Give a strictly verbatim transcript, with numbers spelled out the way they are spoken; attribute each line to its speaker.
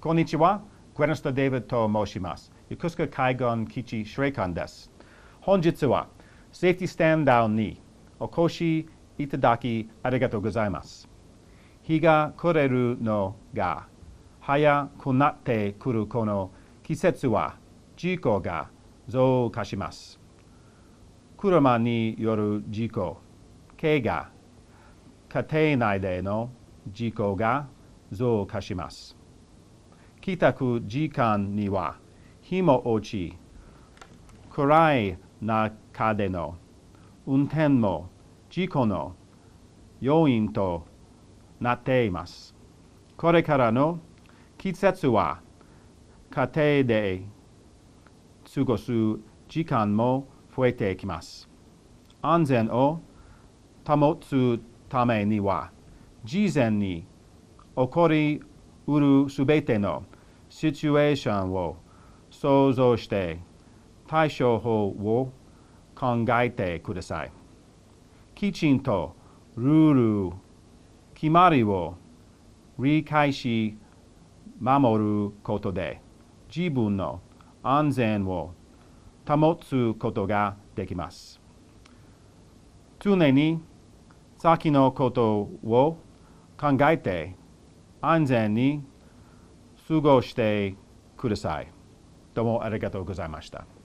Speaker 1: こんにちは。グレンスト・デイビッドと申します。横須賀海岸基地司令官です。本日は、セーフティースタンダウンにお越しいただきありがとうございます。日が暮れるのが早くなってくるこの季節は事故が増加します。車による事故、怪我、家庭内での事故が増加します。帰宅時間には日も落ち、暗い中での運転も事故の要因となっています。これからの季節は家庭で過ごす時間も増えてきます。安全を保つためには、事前に起こりうるすべてのシチュエーションを想像して対処法を考えてください。きちんとルール、決まりを理解し守ることで自分の安全を保つことができます。常に先のことを考えて安全に過ごしてください。どうもありがとうございました。